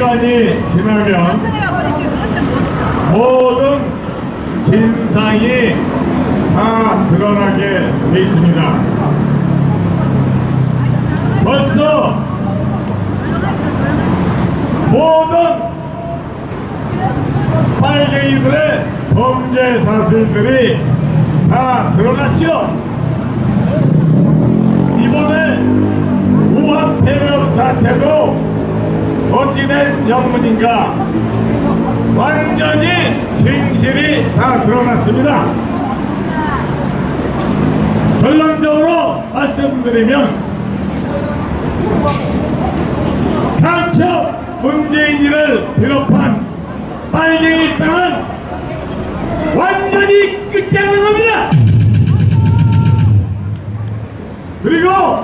시간이 지나면 모든 진상이 다 드러나게 돼 있습니다. 벌써 모든 빨갱이들의 범죄 사실들이 다 드러났죠. 이번에 우한 폐렴 사태도 어찌된 영문인가 완전히 진실이 다 드러났습니다. 결론적으로 말씀드리면 간첩 문재인이를 비롯한 빨갱이 땅은 완전히 끝장납니다. 그리고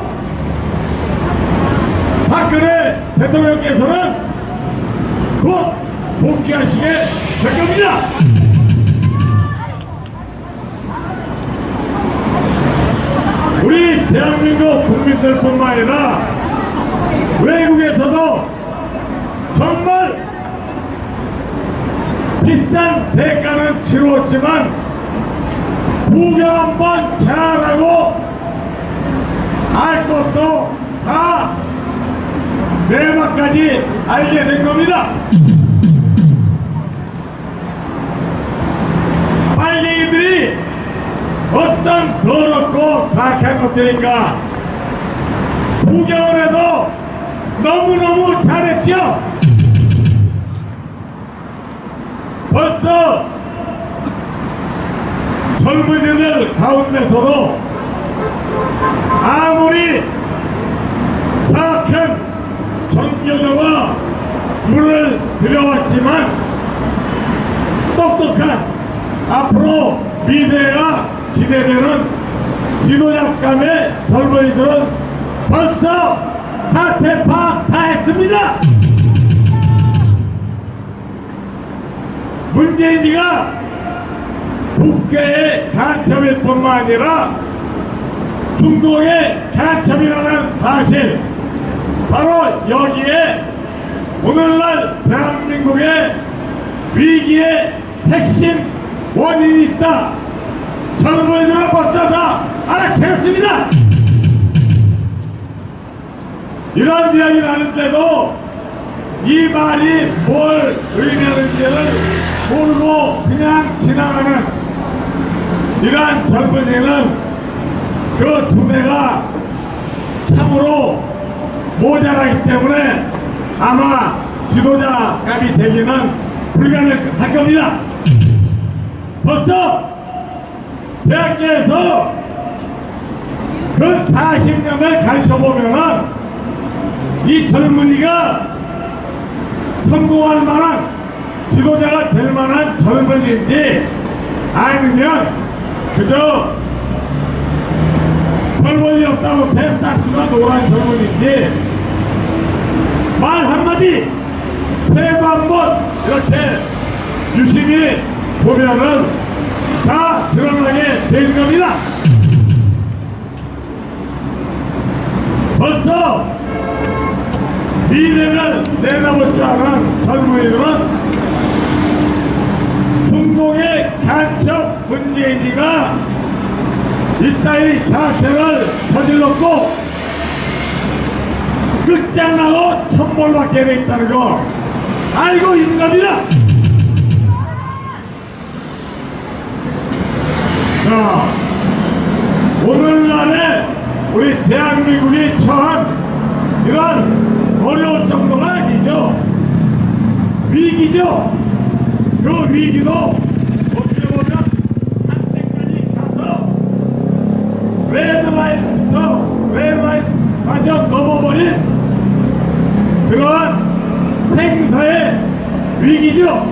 박근혜 대통령께서는 곧 복귀하시게 될 겁니다. 우리 대한민국 국민들뿐만 아니라 외국에서도 정말 비싼 대가는 치루었지만 구경 한번 잘하고 알 것도 다 내막까지 알게 된 겁니다. 빨갱이들이 어떤 더럽고 사악한 것들인가 구경을 해도 너무너무 잘했죠. 벌써 젊은이들 가운데서도 아무리 사악한 정교조가 물을 들여왔지만 똑똑한 앞으로 미래가 기대되는 지도약감의 젊은이들은 벌써 사태 파악 다 했습니다. 문재인이가 국회의 간첩일 뿐만 아니라 중동의 간첩이라는 사실, 바로 여기에 오늘날 대한민국의 위기의 핵심 원인이 있다. 젊은이들은 벌써 다 알아채웠습니다. 이런 이야기를 하는데도 이 말이 뭘 의미하는지를 모르고 그냥 지나가는 이러한 젊은이는 그 두뇌가 참으로 모자라기 때문에 아마 지도자감이 되기는 불가능할 겁니다. 벌써 대학교에서 그 40년을 가르쳐보면은 이 젊은이가 성공할 만한 지도자가 될 만한 젊은이인지 아니면 그저 젊은이 없다고 배싹수가 노란 젊은이인지 말 한마디 세도 한번 이렇게 유심히 보면은 다 드러나게 되는 겁니다. 벌써 미래를 내다볼 줄 아는 젊은이들은 중동의 간첩 문재인이가 이따위 사태를 저질렀고 끝장나고 천벌받게 돼 있다는 거 알고 있는 겁니다. 자, 오늘날에 우리 대한민국이 처한 이런 어려운 정도가 아니죠. 위기죠. 그 위기도 어떻게 보면 한때까지 가서 레드라인마저 넘어버린 그러한 생사의 위기죠.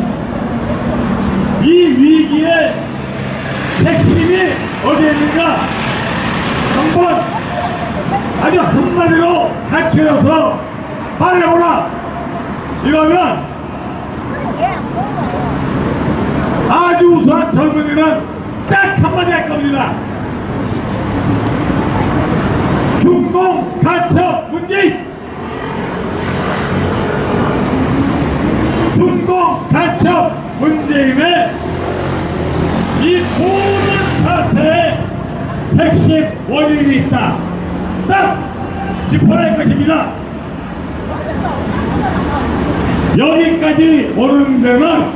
이 위기의 핵심이 어디에 있는가 한번 아주 한마디로 갖추어서 말해보라. 이러면 아주 우수한 젊은이는 딱 한마디 할 겁니다. 중동 간첩 문재인 핵심 원인이 있다. 딱 짚어낼 것입니다. 여기까지 오는 데는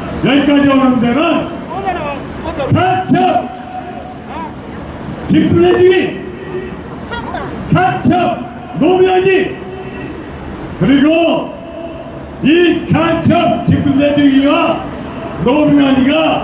간첩 김부대주의, 간첩 노무현이, 그리고 이 간첩 김부대주의와 노무현이가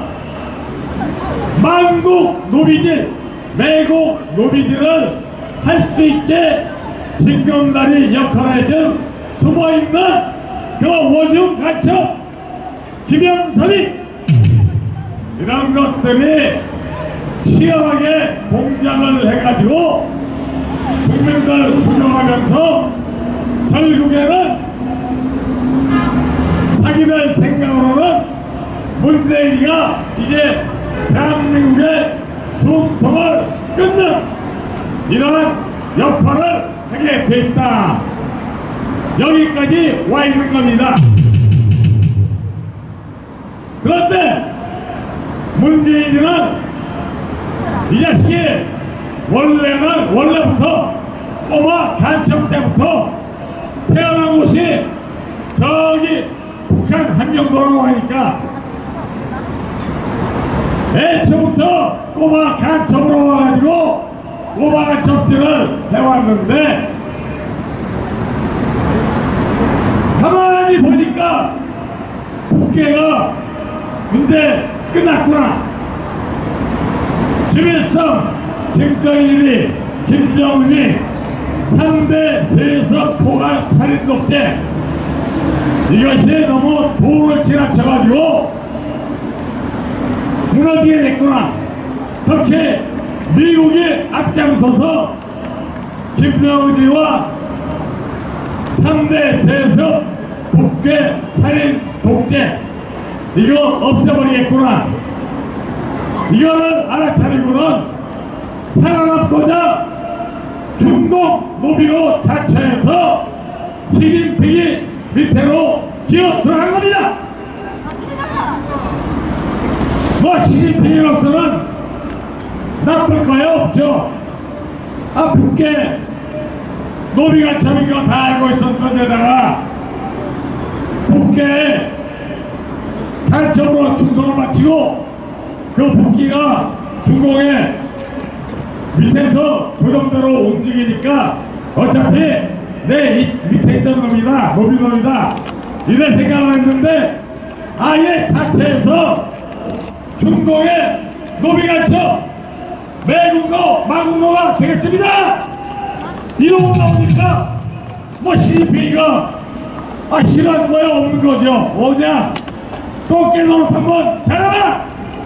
만국 노비들, 매국 노비들을 할 수 있게 징검다리 역할을 해준 숨어있는 그 원흉 간첩 김영삼이 이런 것들이 시원하게 공작을 해가지고 국민들 수정하면서 결국에는 자기들 생각으로는 문재인이가 이제 대한민국의 숨통을 끊는 이러한 역할을 하게 돼 있다. 여기까지 와 있는 겁니다. 그런데 문재인은 이 자식이 원래부터 꼬마 간첩 때부터 태어난 곳이 저기 북한 함경도라고 하니까 애초부터 꼬마 간첩으로 와가지고 꼬마 간첩질을 해왔는데 가만히 보니까 국회가 이제 끝났구나. 김일성, 김정일이, 김정은이 3대 세습 포괄 살인 독재, 이것이 너무 도를 지나쳐가지고 무너지게 됐구나. 특히 미국이 앞장서서 김정은이와 3대 세습 독재 살인 독재 이거 없애버리겠구나. 이거를 알아차리고는 살아남고자 중국 노비로 자처해서 시진핑이 밑으로 기어 들어간 겁니다. 뭐 시진핑으로서는 나쁠 거야 없죠. 북계 노비가 참인 거 다 알고 있었던 데다가 북계에 간첩으로 충성을 바치고 그 북기가 중공의 밑에서 조정대로 움직이니까 어차피 내 밑에 있던 놈이다, 노비놈이다 이런 생각을 했는데 아예 자체에서 중공의 노비간첩 매국노 마국노가 되겠습니다. 이러고 나오니까 뭐 시진핑이가 싫어할 거야 없는 거죠. 뭐냐 또 깨놓은 한번 잘해라.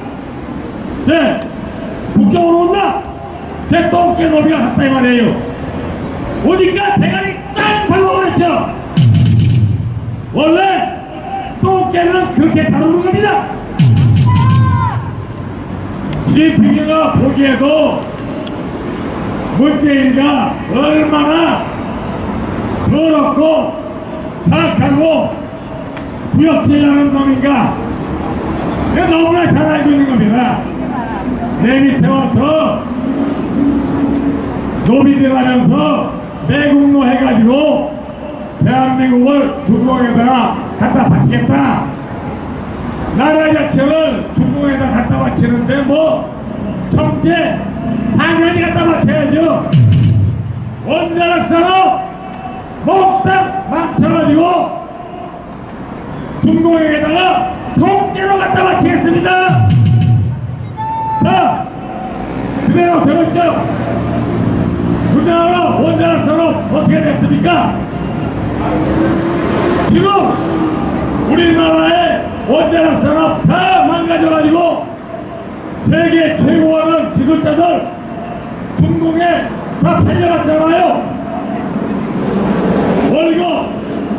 네 국경으로 온다. 내 또 깨놓으면 갔다 이 말이에요. 오니까 대가리 딱 발라버렸죠. 원래 똥개는 그렇게 다루는 겁니다. 시진핑이가 보기에도 문재인이가 얼마나 더럽고 사악하고 구역질하는 놈인가 너무나 잘 알고 있는 겁니다. 내 밑에 와서 노비들 하면서 매국노 해가지고 대한민국을 중공에다가 갖다 바치겠다. 나라 자체를 중공에다 갖다 바치는데 뭐 경제 당연히 갖다 바쳐야죠. 원자력사로 몽땅 망쳐가지고 중공에다가 통째로 갖다 바치겠습니다. 자, 그대로 들었죠? 우리나라 원자력사로 어떻게 됐습니까? 지금 우리나라의 원자력사로 다 망가져가지고 세계 최고하는 기술자들 중공에 다 팔려갔잖아요. 월급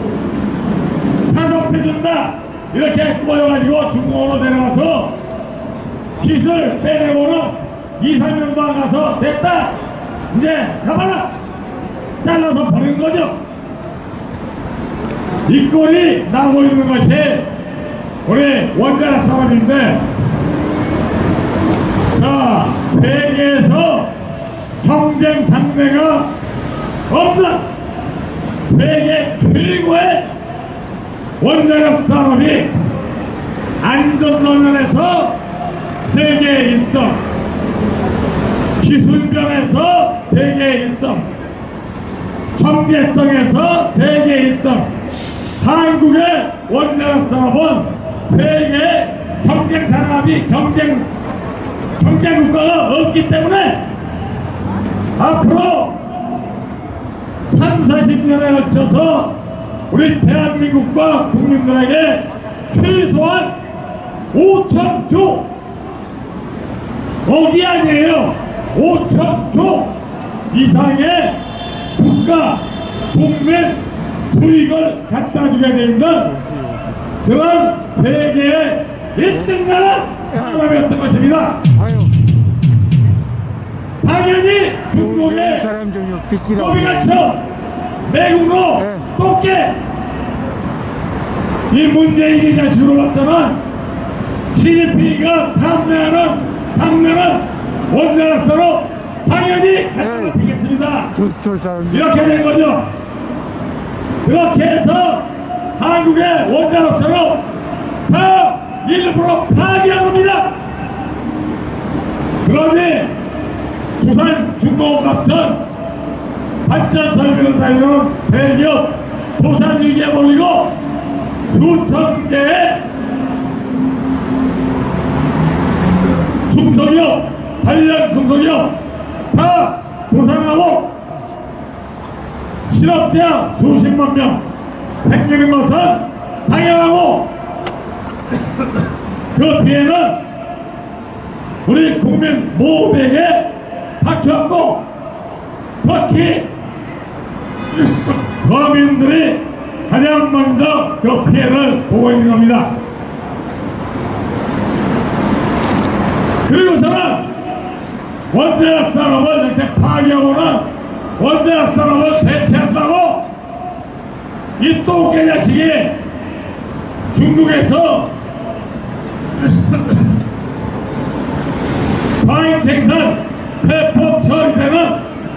타석해준다 이렇게 꾸며가지고 중공으로 내려와서 기술 빼내고는 2~3년도 안 가서 됐다 이제 가봐라 잘라서 버린 거죠. 이 꼴이 나오고 있는 것이 우리 원자력 산업인데 자 세계에서 경쟁 상대가 없는 세계 최고의 원자력 산업이 안전론면에서 세계 1등, 기술면에서 세계 1등, 경제성에서 세계 1등. 한국의 원자력 산업은 세계 경쟁 산업이 경쟁 국가가 없기 때문에 앞으로 30-40년에 걸쳐서 우리 대한민국과 국민들에게 최소한 5,000조, 억이 아니에요, 5,000조 이상의 국가 국민 수익을 갖다 주게 되는 그런 세계의 1등 나라 산업이었던 것입니다. 당연히 중국의 겁이 갇혀 매국노 똑게 이 문재인이 자식으로 왔지만 시진핑이가 탐내는 원자력사로 당연히 갖다 바치겠습니다. 이렇게 된 거죠. 그렇게 해서 한국의 원자력사로 다 일부러 파기한 겁니다. 그러니 부산 중공업 같은 발전 설비를 다니는 대기업 도산 위기에 몰리고 수천 개의 중소기업, 관련 중소기업 다 도산하고 실업자 수십만 명 생기는 것은 당연하고 그 피해는 우리 국민 모두에게 닥쳤고 특히 서민들이 가장 먼저 그 피해를 보고 있는 겁니다. 그리고서는 원자력 산업을 이렇게 파괴하고는 원자력 산업을 대체한다고 이 똥개 자식이 중국에서 과잉 생산 폐폭 처리되는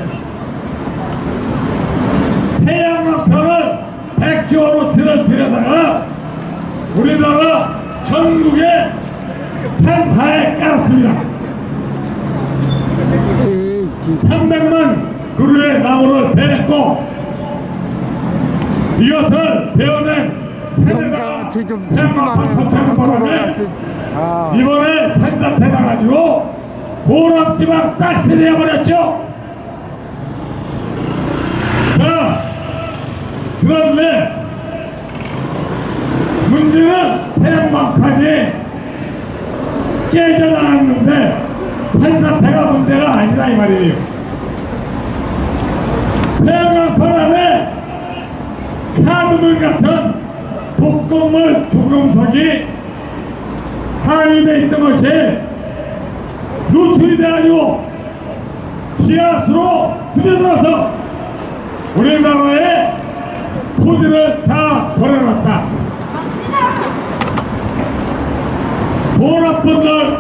태양광편을 100조로 들여다가 우리나라 전국에 산파에 깔았습니다. 300만 그루의 나무를 베냈고 이것을 베어낸 세대가 태양광판 설치하는 바람에 이번에 산사태 나가지고 고압지방 싹쓸이 해버렸죠. 자, 그런데 문제는 태양광판이 깨져나갔는데 산사태가 문제가 아니다 이 말이에요. 태양광판 안에 카드물 같은 독극물 조금석이 함유되어 있던 것이 누출이 돼가지고 지하수로 스며들어서 우리나라의 토지를 다 버려놨다. 돈 나쁜 들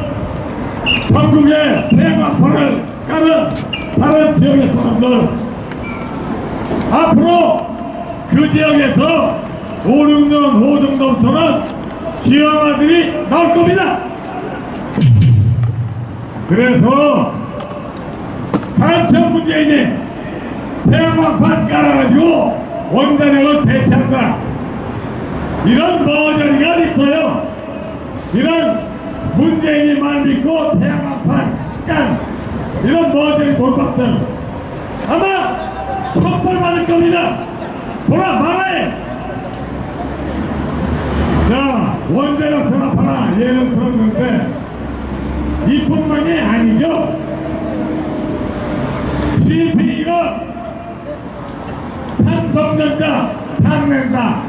전국에 태양광판을 까는 다른 지역의 사람들 앞으로 그 지역에서 5, 6년 후 정도부터는 기왕아들이 나올 겁니다. 그래서 당첨 문재인이 태양광판 깔아가지고 원자력을 대체한다. 이런 머저리가 있어요. 이런 문재인이 말 믿고 태양광판 깐 이런 머저리 돌박들 아마 처벌받을 겁니다. 보라 말아요. 자, 원자력 산업 하나 예를 들었는데 이뿐만이 아니죠. CP가 삼성전자 탕낸다.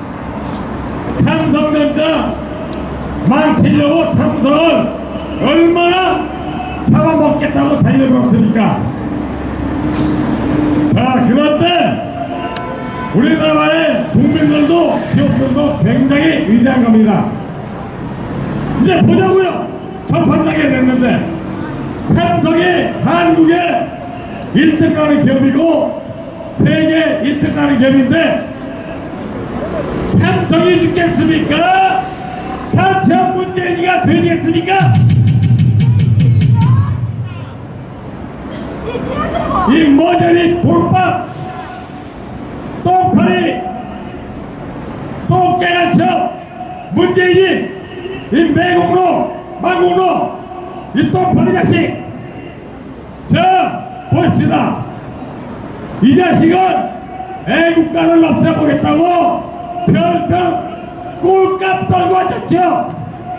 삼성전자 망치려고 삼성을 얼마나 잡아먹겠다고 달려들었으니까. 자, 그런데 우리나라의 국민들도 기업들도 굉장히 위대한 겁니다. 이제 보자고요. 전판장에 냈는데 삼성이 한국에 1등 가는 기업이고 세계 1등 가는 기업인데 삼성이 죽겠습니까? 삼성 문재인이가 되겠습니까? 이 머저리 돌밥 똥파리 똥개같이 문재인이 이 매국노 마국노 이 똥파리 자식 자 봅시다. 이 자식은 애국가를 없애보겠다고 별별 꼴값 떨고 앉았죠.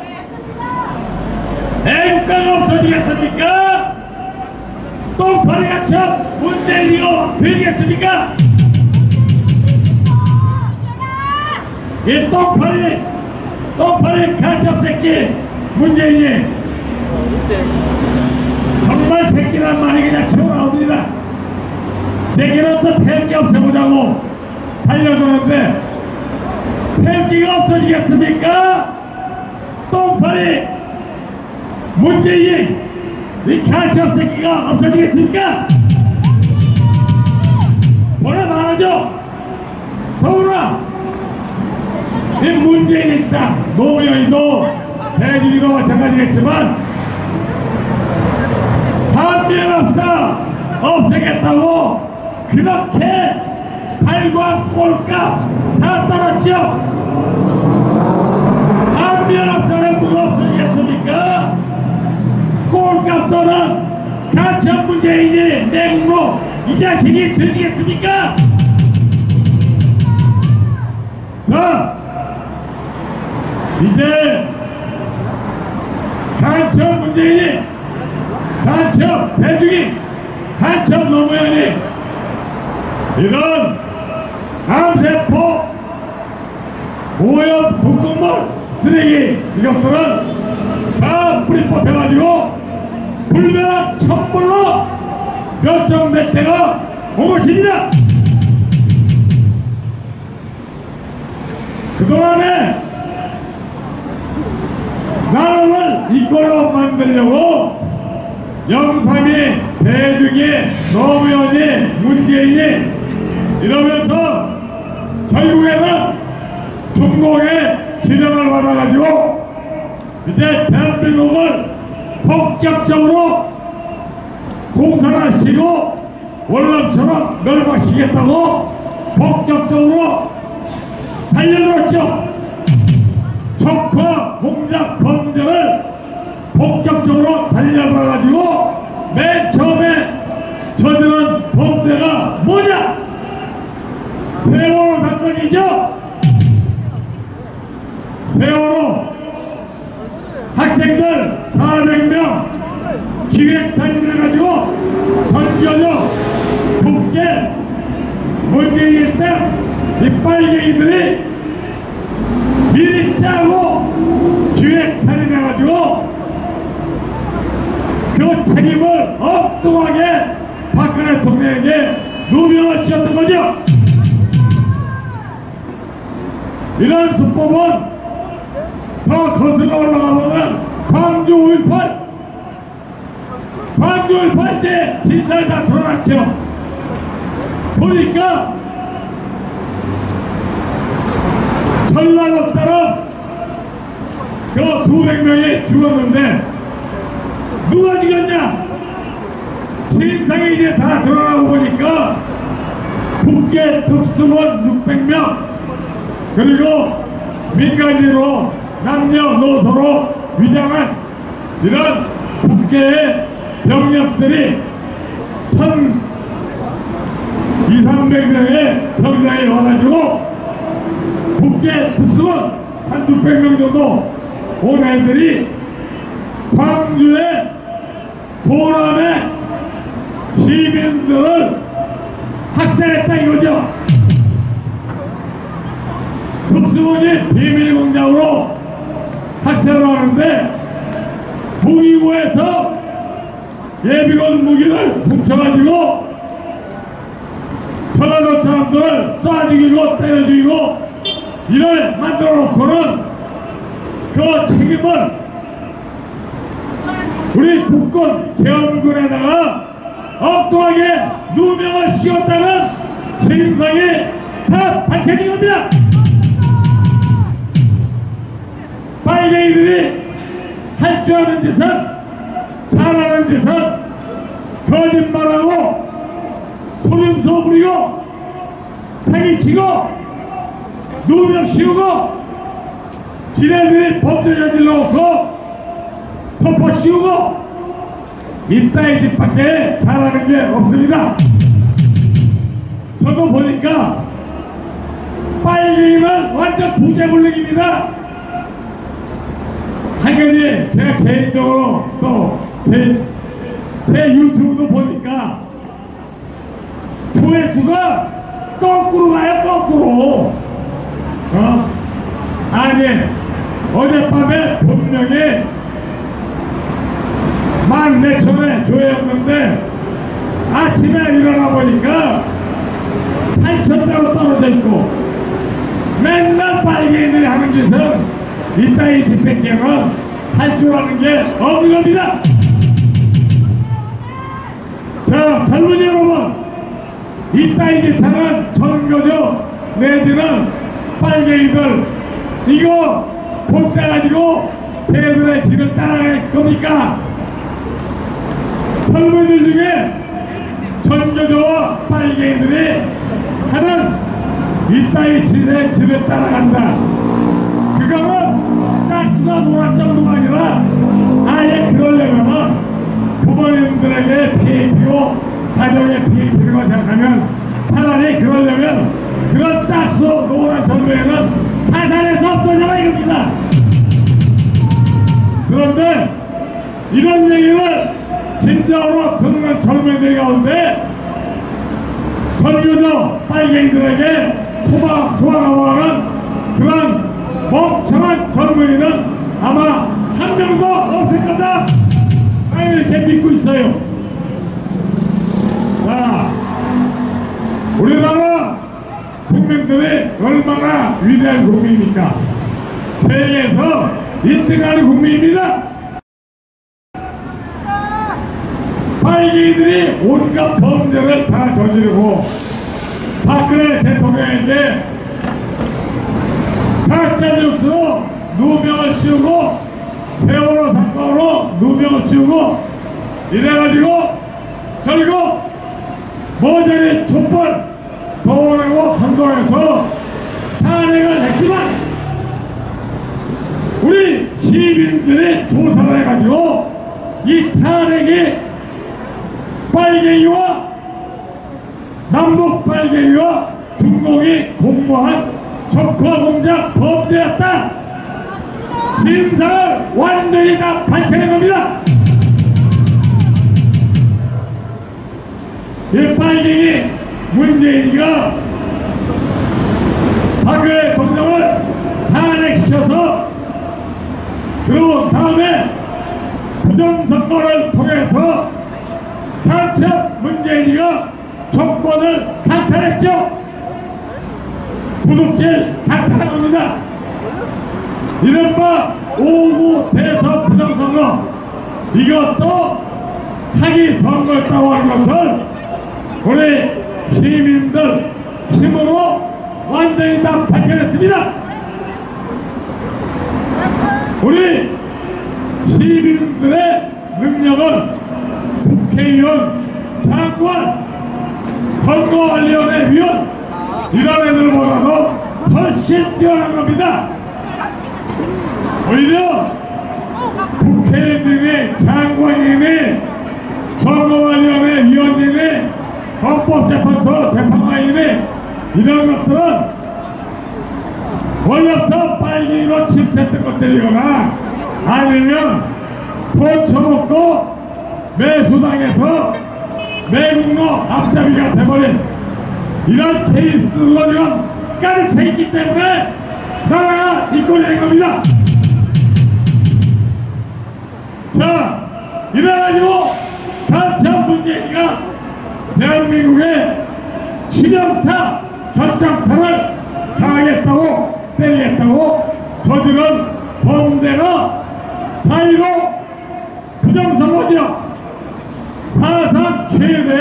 애국가가 없어지겠습니까? 똥파리같이 문재인이가 되겠습니까? 이 똥파리 간첩새끼 문재인이 정말 새끼란 말이 그냥 튀어나옵니다. 새끼는 또 폐기 없애보자고 달려드는데 폐기가 없어지겠습니까? 똥파리 문재인 이 간첩새끼가 없어지겠습니까? 뭐라 말하죠? 더구나 이 문재인이 있다. 노무현이도 대중이도 마찬가지겠지만 한미연합사 없애겠다고 그렇게 팔과 꼴값 다 떨었죠. 한미연합사는 누가 없어지겠습니까? 꼴값 떠는 간첩 문재인이 내국으로 이 자식이 되겠습니까? 자, 이제 간첩 문재인이 간첩 대중이 간첩 노무현이 이런 암세포 오염 북극물 쓰레기 이것들은 다 뿌리 뽑혀가지고 불멸한 촛불로 결정될 때가 온 것입니다. 그동안에 나라를 이꼴로 만들려고 영삼이, 대중이, 노무현이, 문재인이 이러면서 결국에는 중공의 지령을 받아가지고 이제 대한민국을 본격적으로 공산화시키고 월남처럼 멸망시키겠다고 본격적으로 달려들었죠. 척화 공작 범죄를 본격적으로 달려들어가지고 맨 처음에 저지른 범죄가 뭐냐? 세월호 사건이죠. 세월호 학생들 400명 기획사진을 해가지고 던져져 국제 문재인일 때 이 빨갱이들이 미리 짜고 기획살인해가지고 그 책임을 엉뚱하게 박근혜 대통령에게 누명을 씌웠던 거죠. 이런 수법은 더 거슬러 올라가보면 광주 5.18 때 진상이 다 드러났죠. 보니까 전라도사람 그 수백 명이 죽었는데 누가 죽였냐? 진상이 이제 다 드러나고 보니까 국계 특수본 600명 그리고 민간인으로 남녀노소로 위장한 이런 국계의 병력들이 1,200~300명의 병력이 와가지고 국계 특수본 한 600명 정도 온 애들이 광주의 도남의 시민들을 학살했다 이거죠. 특수본이 비밀공장으로 학살을 하는데 무기고에서 예비군 무기를 훔쳐가지고 전라도 사람들을 쏴 죽이고 때려 죽이고 이를 만들어 놓고는 그 책임을 우리 국군 계엄군에다가 엉뚱하게 누명을 씌웠다는 진상이 다 밝혀진 겁니다. 빨갱이들이 할 줄 아는 짓은, 잘하는 짓은 거짓말하고 소림소 부리고 사기치고 누명 씌우고 지네들이 범죄 저질러 놓고 덮어 씌우고 이따위 짓밖에 잘하는 게 없습니다. 저도 보니까 빨갱이는 완전 부재불능입니다. 당연히 제가 개인적으로 또 제 유튜브도 보니까 조회수가 거꾸로 가요. 거꾸로. 아니 어젯밤에 분명히 14,000회 조회였는데 아침에 일어나 보니까 8,000대로 떨어져 있고, 맨날 빨갱이들이 하는 짓은 이따위 뒷백개는 할 줄 아는 게 없는 겁니다. 자, 젊은이 여러분, 이따위 짓 하는 전교조 내지는 빨갱이들, 이거 복자 가지고 대들의 길을 따라갈 겁니까? 젊은이들 중에 전교조와 빨갱이들이 하는 이따위 짓의 길을 따라간다. 그거는 가스가 노란 정도가 아니라 아예 그러려면 부모님들에게 피해 입히고 가정에 피해 입히는 거 생각하면 차라리 그러려면 그런 싹수 노란 정도에는 사살에서 없어져야 이겁니다. 그런데 이런 얘기를 진짜로 듣는 젊은이들 가운데 전교조 빨갱이들에게 소방하는 그런 멍청한 젊은이는 아마 한 명도 없을 거다. 이렇게 믿고 있어요. 자, 우리나라 국민들이 얼마나 위대한 국민입니까? 세계에서 1등하는 국민입니다. 빨갱이들이 온갖 범죄를 다 저지르고 박근혜 대통령에게 가짜뉴스로 누명을 씌우고 세월호 사건으로 누명을 씌우고 이래가지고 결국 모조리 촛불 동원하고 선동해서 탄핵을 했지만 우리 시민들이 조사를 해가지고 이 탄핵이 빨갱이와 남북 빨갱이와 중공이 공모한 적화 공작 범죄였다. 진상을 완전히 다 밝혀낸 겁니다. 이 빨갱이 문재인이가 박근혜 대통령을 탄핵시켜서 그리고 다음에 부정선거를 통해서 간첩 문재인이가 정권을 강탈했죠. 구독질 강탈한 겁니다. 이른바 5구 대선 부정선거, 이것도 사기 선거였다고 하는 것을 우리 시민들 힘으로 완전히 다 밝혀냈습니다. 우리 시민들의 능력은 국회의원, 장관, 선거관리위원회 위원 이런 애들보다도 훨씬 뛰어난 겁니다. 오히려 국회의원님이, 장관님이, 선거관리위원회 위원님이, 헌법재판소 재판관님이 이런 것들은 원래부터 빨갱이로 침투했던 것들이거나 아니면 돈 처먹고 매수당해서 매국노 앞잡이가 돼버린 이런 케이스로 지금 가르쳐 있기 때문에 나라가 이 꼴이 된 겁니다. 자, 이래가지고 간첩 문재인이가 대한민국의 신형타 결정타를 당하겠다고 때리겠다고 저지른 범죄가 4.15 부정선거죠. 사상 최대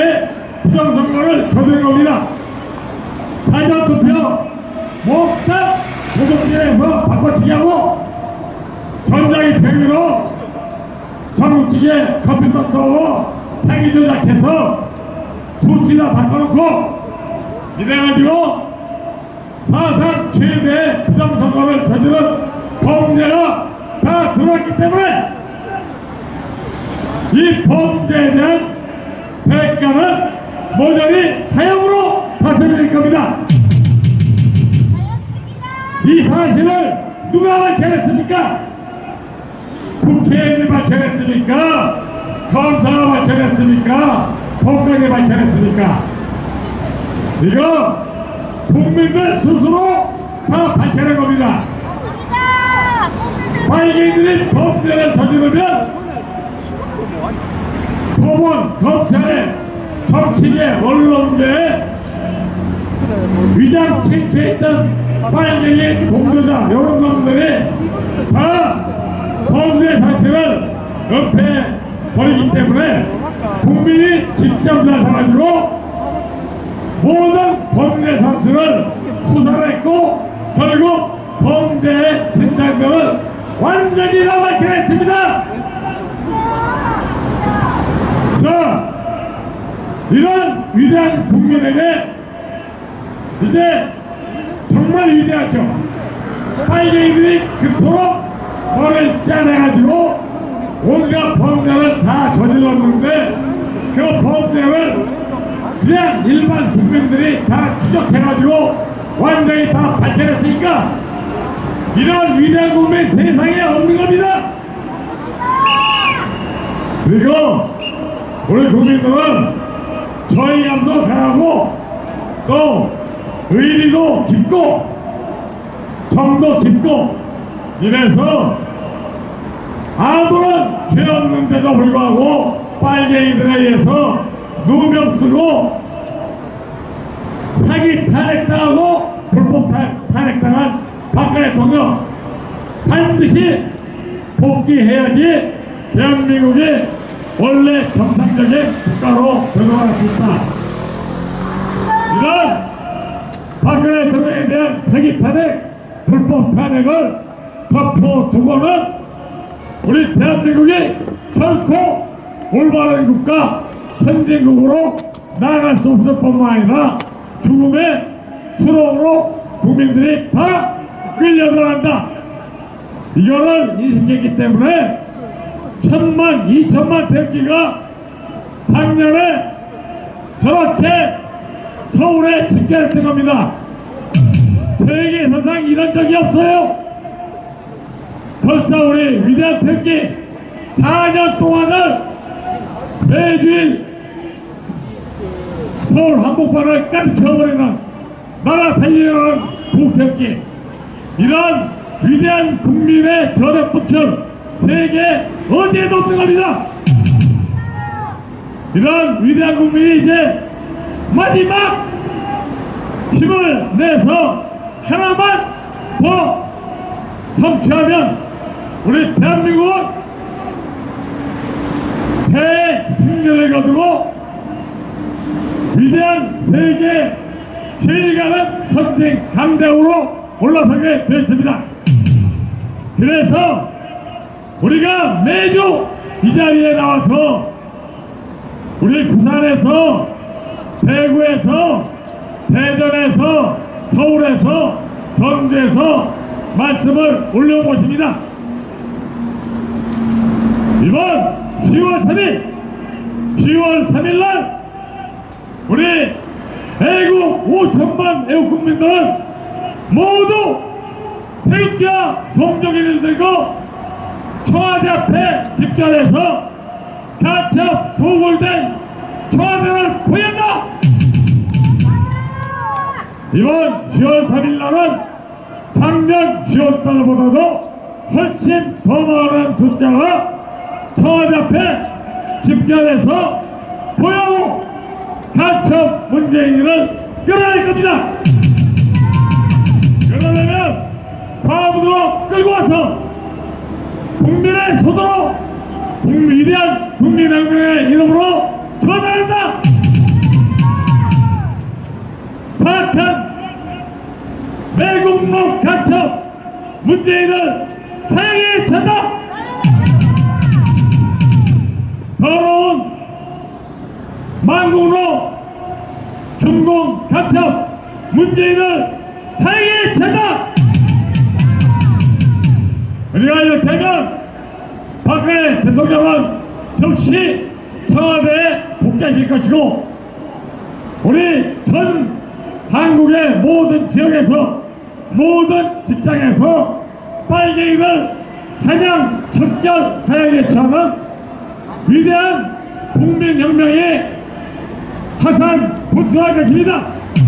물음표 몽땅 조정진에서 바꿔치기 하고 전장이 팽으로 전국지게 컴퓨터 쏘고 사기 조작해서 수치나 바꿔놓고 이래가지고 사상 최대의 부정선거를 저지른 범죄가 다 들어왔기 때문에 이 범죄에 대한 대가는 모조리 사형으로 받아들일 겁니다. 이 사실을 누가 발견했습니까? 국회의원이 발견했습니까? 검사가 발견했습니까? 법관이 발견했습니까? 이거 국민들 스스로 다 밝혀낸 겁니다. 빨갱이들이 범죄를 저지르면 법원, 검찰에, 정치계, 언론계에 위장 침투했던 빨갱이 공조자 이런 놈들이 다 범죄 사실을 은폐해 버리기 때문에 국민이 직접 나서가지고 모든 범죄 사실을 수사했고 결국 범죄의 진상들을 완전히 다 밝혀냈습니다. 자, 이런 위대한 국민에게 이제 정말 위대하죠. 빨갱이들이 그토록 머리를 짜내가지고 온갖 범죄를 다 저질렀는데 그 범죄를 그냥 일반 국민들이 다 추적해가지고 완전히 다 밝혀냈으니까 이런 위대한 국민 세상에 없는 겁니다. 그리고 우리 국민들은 저희감도 강하고 또 의리도 깊고 정도 깊고 이래서 아무런 죄 없는데도 불구하고 빨갱이들에 의해서 누명 쓰고 사기 탄핵당하고 불법 탄핵당한 박근혜 대통령 반드시 복귀해야지 대한민국이 원래 정상적인 국가로 들어갈 수 있다. 이런 박근혜 대통령에 대한 사기 탄핵, 불법 탄핵을 덮어두고는 우리 대한민국이 결코 올바른 국가, 선진국으로 나아갈 수 없을 뿐만 아니라 죽음의 수렁으로 국민들이 다 끌려들어간다. 이거를 인식했기 때문에 1000만, 2000만 태극기가 작년에 저렇게 서울에 집결했던 겁니다. 세계사상 이런 적이 없어요. 벌써 우리 위대한 태극기 4년 동안을 매주일 서울 한복판을 깜쳐버리는 나라 살리려는 국태극기, 이런 위대한 국민의 저력부출 세계 어디에도 없는 겁니다. 이런 위대한 국민이 이제 마지막 힘을 내서 하나만 더 성취하면 우리 대한민국은 대승리를 거두고 위대한 세계 제일 가는 선진 강대국으로 올라서게 되었습니다. 그래서 우리가 매주 이 자리에 나와서 우리 부산에서, 대구에서, 대전에서, 서울에서, 전주에서 말씀을 올려온 것입니다. 이번 10월 3일 날 우리 애국 5천만 애국국민들은 모두 태극기와 송정기를 들고 청와대 앞에 집결해서 가첩 소굴된 청와대를 보낸다. 이번 10월 3일 날은 작년 10월 달보다도 훨씬 더 많은 숫자가 청와대 앞에 집결해서 보여고 가첩 문재인을 끌어낼 겁니다. 그러려면 과부로 끌고 와서 국민의 소도로 위대한 국민혁명의 이름으로 전환한다. 사악한 중공 간첩 문재인을 사형에 처한다. 더러운 만국노 중공 간첩 문재인을 사형에 처한다. 우리가 이렇게 하면 박근혜 대통령은 즉시 청와대에 복귀하실 것이고, 우리 전 한국의 모든 지역에서 모든 직장에서 빨갱이를 사냥 척결 사형에 처하는 위대한 국민혁명이 하산 분수할 것입니다.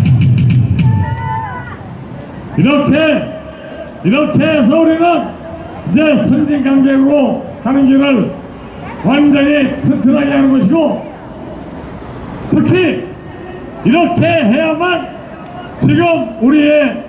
이렇게 해서 우리는 이제 선진강경으로 가는 길을 완전히 튼튼하게 하는 것이고, 특히 이렇게 해야만 지금 우리의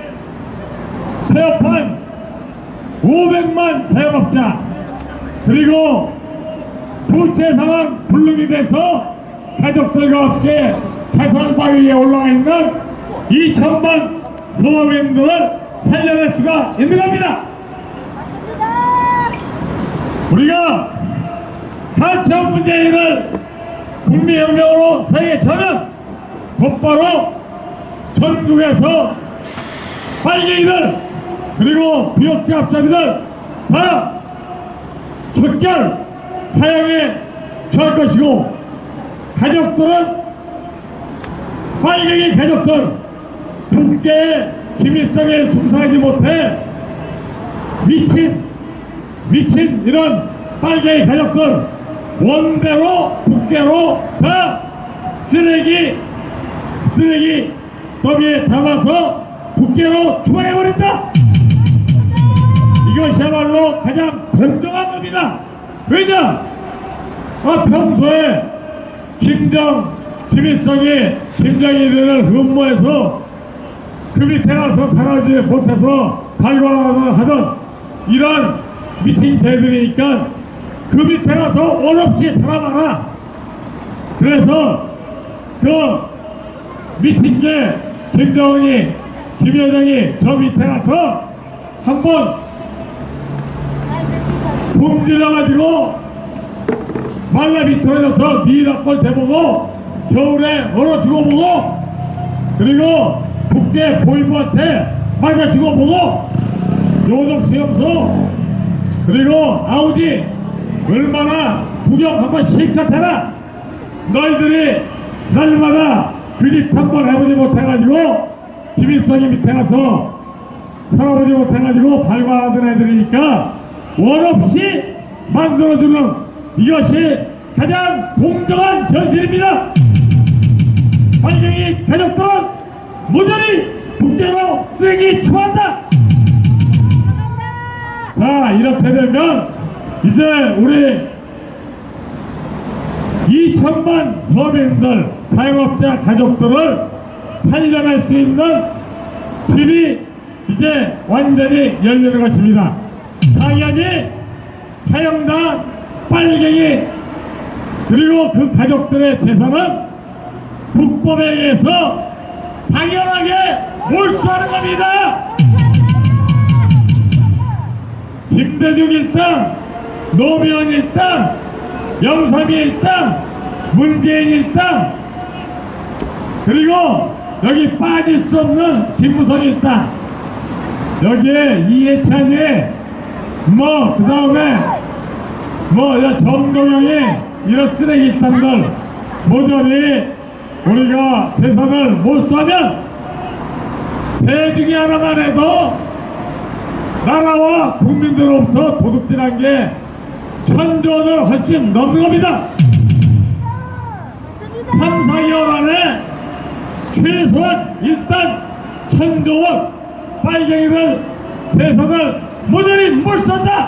폐업한 500만 자영업자, 그리고 부채 상황 불능이 돼서 가족들과 함께 자산바위에 올라가 있는 2천만 소상공인들을 살려낼 수가 있는 겁니다. 우리가 간첩 문재인을 국민혁명으로 사형에 처하면 곧바로 전국에서 빨갱이들 그리고 비옥제합자들 다 척결 사형에 처할 것이고, 가족들은 빨갱이 가족들 국계의 김일성에 순사하지 못해 미친 이런 빨갱이 가족들 원대로 국계로 다 쓰레기 더미에 담아서 국계로 추가해버린다. 이것이야말로 가장 공정한 겁니다. 왜냐? 평소에 김정일을 흠모해서 그 밑에 가서 살아지 못해서 발광하던 이런 미친 개들이니까 그 밑에 가서 원 없이 살아봐라. 그래서 그 미친 게 김여정이 저 밑에 가서 한번 굶주려가지고 말라비틀어져서 미라골 대보고 겨울에 얼어 죽어보고, 그리고 국제 보이부한테 맞아 죽어보고, 요동 수염소 그리고 아우디 얼마나 구경 한번 실컷 해라. 너희들이 날마다 그 집 한번 해보지 못해가지고 김일성이 밑에 가서 살아보지 못해가지고 발광하던 애들이니까 원 없이 만들어주는 이것이 가장 공정한 현실입니다. 빨갱이 가족들은 모조리 국제로 쓰레기 추한다. 자, 이렇게 되면 이제 우리 2천만 서민들 자영업자 가족들을 살려낼 수 있는 길이 이제 완전히 열리는 것입니다. 당연히 사형당한 빨갱이 그리고 그 가족들의 재산은 국법에 의해서 당연하게 몰수하는 겁니다. 김대중 일당, 노무현 일당, 영삼위 일당, 문재인 일당, 그리고 여기 빠질 수 없는 김무성 일당, 여기에 이해찬이 그 다음에 정동영이 이런 쓰레기 일당들 모조리 우리가 재산을 몰수하면 대중이 하나만 해도 나라와 국민들로부터 도둑질한 게 1,000조 원을 훨씬 넘는 겁니다. 3, 4개월 안에 최소한 일단 1,000조 원 빨갱이들 재산을 모조리 몰수한다.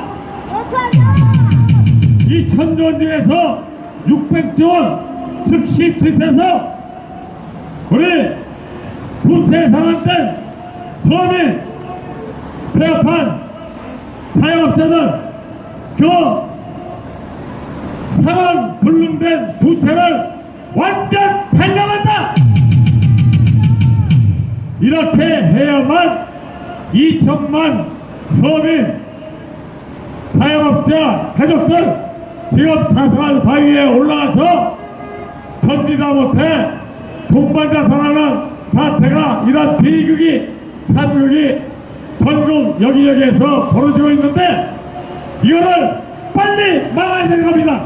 이 1,000조 원 중에서 600조 원 즉시 투입해서 우리 부채 상환된 서민 폐업한 사용업자들 그 상환 불능된 부채를 완전 탈령한다. 이렇게 해야만 2천만 서민, 자영업자 가족들 지금 자살 바위에 올라가서 견디다 못해 동반자살하는 사태가 이런 비극이 참극이 전국 여기저기에서 벌어지고 있는데 이거를 빨리 막아야 되는 겁니다.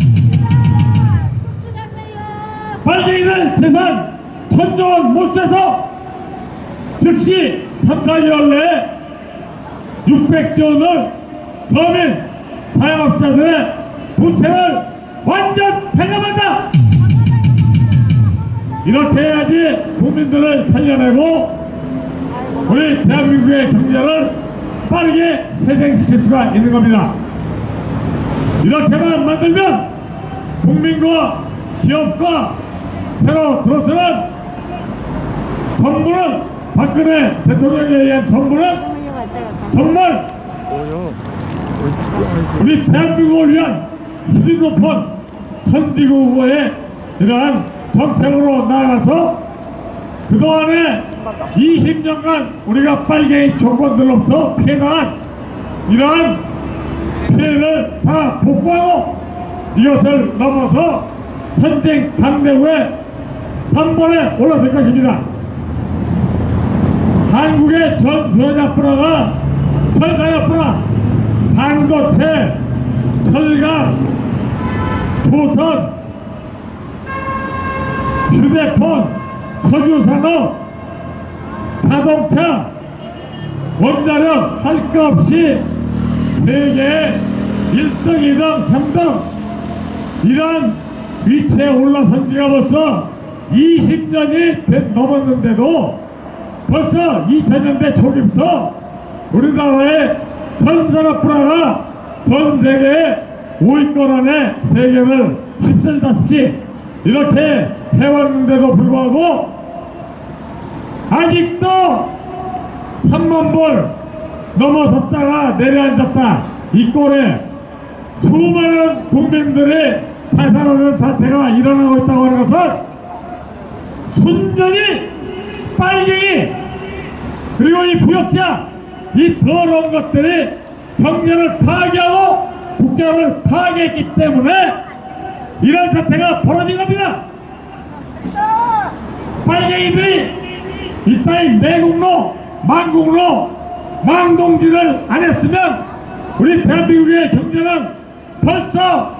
빨갱이들 재산 1,000조 원 못 세서 즉시 3, 4개월 내에 600조 원을 서민 자영업자들의 부채를 완전 탕감한다. 이렇게 해야지 국민들을 살려내고 우리 대한민국의 경제를 빠르게 회생시킬 수가 있는 겁니다. 이렇게만 만들면 국민과 기업과 새로 들어서는 정부는 박근혜 대통령에 의한 정부는 정말 우리 대한민국을 위한 수준 높은 선진국의 이러한 정책으로 나아가서 그동안에 20년간 우리가 빨갱이 정권들로부터 피해나간 이러한 피해를 다 복구하고 이것을 넘어서 선진 강대국의 단번에 올라설 것입니다. 한국의 전 수요자뿐아가 철강야뿐아 반도체, 철강, 조선, 휴대폰, 석유산업, 자동차, 원자력 할 것 없이 세계 1등, 2등, 3등 이런 위치에 올라선 지가 벌써 20년이 넘었는데도 벌써 2000년대 초기부터 우리나라의 전 산업 분야가 전 세계의 5위권 안에 세계를 휩쓸다시피 이렇게 해왔는데도 불구하고 아직도 3만 불 넘어섰다가 내려앉았다. 이 꼴에 수많은 국민들이 자살하는 사태가 일어나고 있다고 하는 것은 순전히 빨갱이 그리고 이 부역자 이 더러운 것들이 경제를 파괴하고 국가를 파괴했기 때문에 이런 사태가 벌어진 겁니다. 빨갱이들이 이따위 매국노, 망국노, 망동질을 안 했으면 우리 대한민국의 경제는 벌써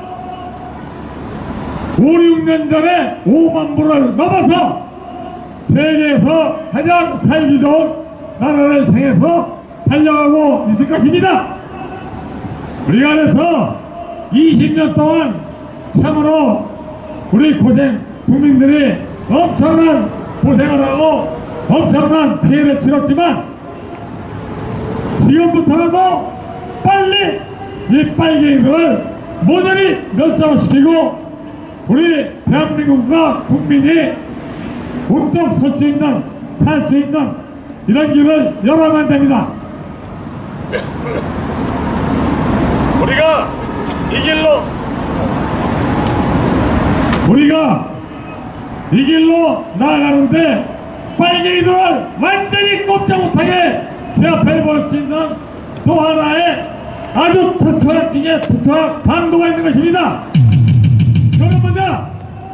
5, 6년 전에 5만 불을 넘어서 세계에서 가장 살기 좋은 나라를 향해서 달려가고 있을 것입니다. 우리가 그래서 20년 동안 참으로 우리 국민들이 엄청난 고생을 하고 엄청난 피해를 치렀지만 지금부터라도 빨리 이 빨갱이들을 모조리 멸종시키고 우리 대한민국과 국민이 문득 설 수 있는 살 수 있는 이런 길을 열어야만 됩니다. 우리가 이 길로 나아가는데 빨갱이들을 완전히 꼼짝 못하게 제압해볼 수 있는 또 하나의 아주 특허약 중에 특허약 방도가 있는 것입니다. 그건 뭐냐?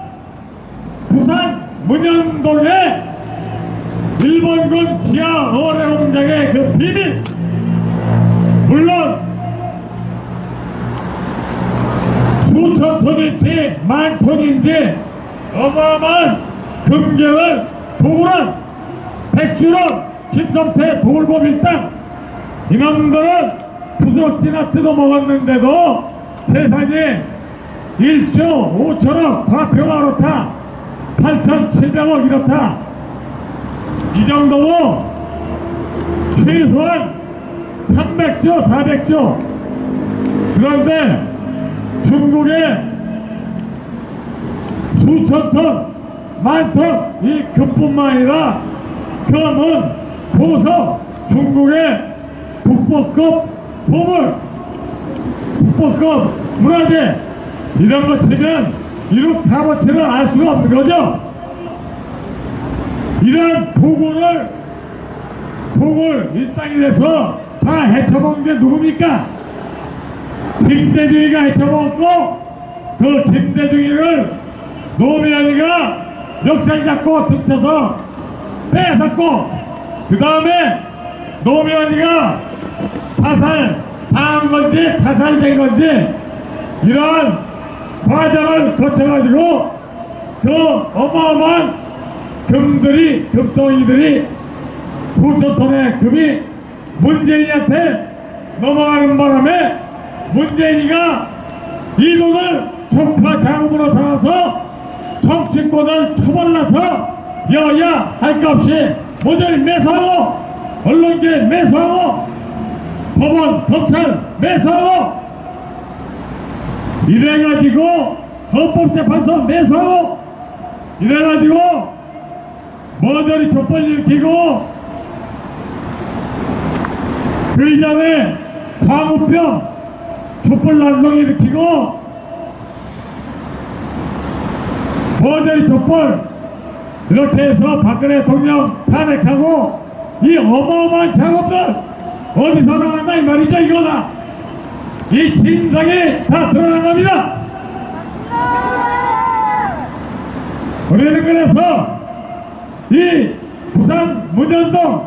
부산 문현동에 일본군 지하 어뢰 공장의 그 비밀, 물론 수천 톤인지 만 톤인지 어마어마한 금괴를 도굴한 백주론 김성태 도굴범 일당 이놈들은 부스럭지나 뜯어먹었는데도 재산이 1조 5천억 과표가 그렇다 8,700억 이렇다. 이 정도로 최소한 300조 400조. 그런데 중국의 수천 톤, 만 톤 이 금뿐만 아니라 금은 보석, 중국의 국보급 보물, 국보급 문화재 이런 거 치면 이런 값어치를 알 수가 없는 거죠. 이런 도구를 북을 일당이 돼서 다 헤쳐먹은 게 누굽니까? 김대중이가 헤쳐먹었고 그 김대중이를 노무현이가 역사를 잡고 등쳐서 뺏었고 그 다음에 노무현이가 타살당한 건지 타살된 건지 이러한 과정을 거쳐가지고 그 어마어마한 금덩이들이 수천 톤의 금이 문재인한테 넘어가는 바람에 문재인이가 이 돈을 종파 자금으로 삼아서 정치권을 처벌나서 여야 할 것 없이 모조리 매수하고 언론계 매수하고 법원 검찰 매수하고 이래가지고 헌법재판소 매수하고 이래가지고 모조리 촛불 일으키고 그 이전에 광우병 촛불 난동 일으키고 모조리 촛불 이렇게 해서 박근혜 대통령 탄핵하고 이 어마어마한 작업들 어디서 나왔나 이 말이죠. 이거다. 이 진상이 다 드러난 겁니다. 우리는 그래서 이 부산 문현동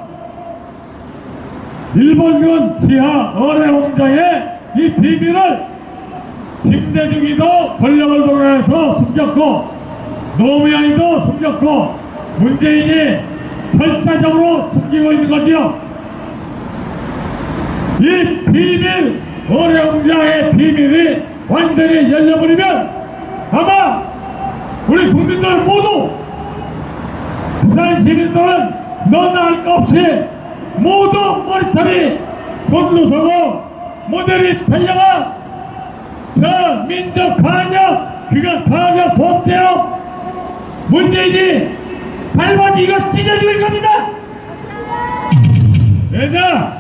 일본군 지하 어뢰공장의 이 비밀을 김대중이도 권력을 동원해서 숨겼고 노무현이도 숨겼고 문재인이 결사적으로 숨기고 있는 거죠. 이 비밀 어뢰공장의 비밀이 완전히 열려버리면 아마 우리 국민들 모두 부산 시민들은 너나 할 거 없이 모두 머리털이 곤두서고 모델이 달려가 저 민족 반역 그건 반역 범죄로 문재인이 발바지 이거 찢어줄 겁니다. 왜냐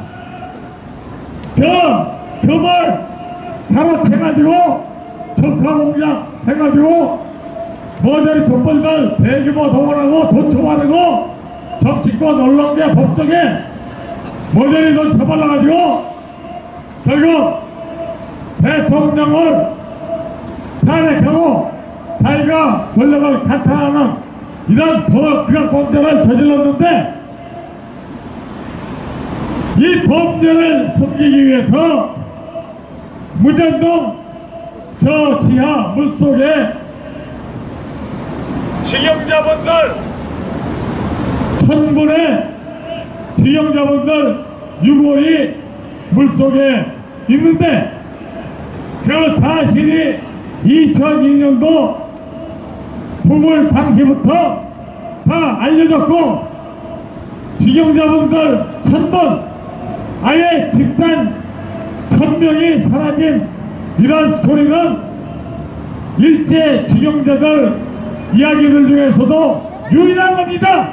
금을 가로채가지고 척화공장 해가지고 모조리 촛불들 대규모 동원하고 돈 처분하고 정치권 언론계 법정에 모조리 돈 처벌해가지고 결국 대통령을 탄핵하고 자기가 권력을 강탈하는 이런 그런 범죄를 저질렀는데 이 범죄를 숨기기 위해서 문현동 저 지하 물속에 지경자분들 1000분의 지경자분들 유골이 물속에 있는데 그 사실이 2002년도 북을 당시부터 다 알려졌고 지경자분들 1000분 아예 집단 1000명이 사라진 이런 스토리는 일제 지경자들 이야기들 중에서도 유일한 겁니다.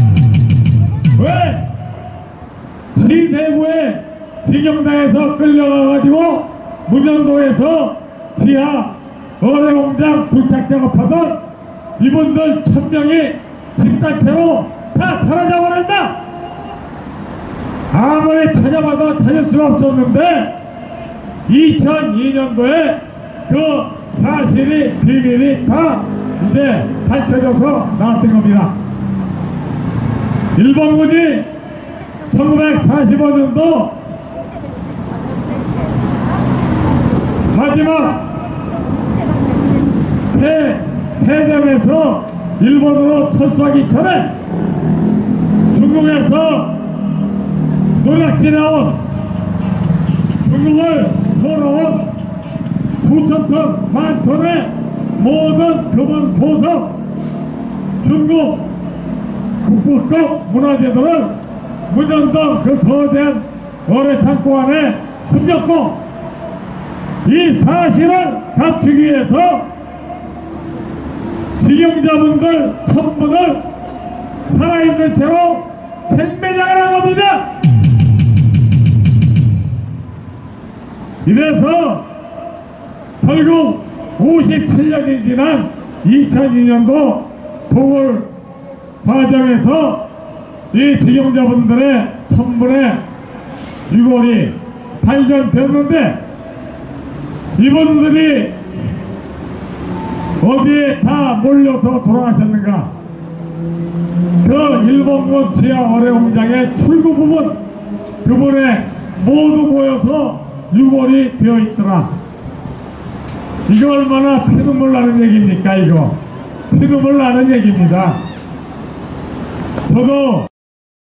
왜? 시내부에 지경당에서 끌려가가지고 문현동에서 지하 어뢰공장 불착 작업하던 이분들 1000명이 집단체로 다 사라져버린다. 아무리 찾아봐도 찾을 수가 없었는데 2002년도에 그 사실이 비밀이 다 이제 밝혀져서 나왔던 겁니다. 일본군이 1945년도 마지막 패전에서 일본으로 철수하기 전에 중국에서 노략질해온 중국을 걸어온 9,000톤, 10,000톤의 모든 금은 보석 중국 국부급 문화재들을 문현동 그 거대한 어뢰창고 안에 숨겼고 이 사실을 감추기 위해서 지경자분들 1000분을 살아있는 채로 생매장을 한 겁니다. 이래서 결국 57년이 지난 2002년도 북을 과정에서 이 지경자분들의 천분의 6월이 발견되었는데 이분들이 어디에 다 몰려서 돌아가셨는가? 그 일본군 지하 어뢰공장의 출구 부분 그분에 모두 모여서 6월이 되어 있더라. 이거 얼마나 피눈물 나는 얘기입니까? 이거 피눈물 나는 얘기입니다. 저도